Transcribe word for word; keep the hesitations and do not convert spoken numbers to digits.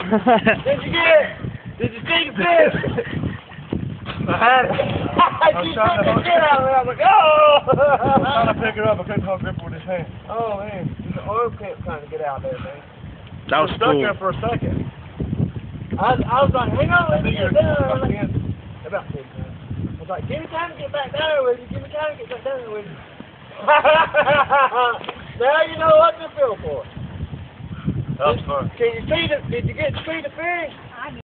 Did you get it? Did you see the fish? I had it. I was trying to get out of it. I was like, oh! I was trying to pick it up. I couldn't hold grip with his hand. Oh, man. The oil kept trying to get out there, man. That was I was stuck cool. there for a second. I, I was like, hang on, let me get down. About Like, about six minutes. I was like, give me time to get back down there with you. Give me time to get back down there with you. Now you know what to feel for. That was fun. Can you see the, did you get to see the fish?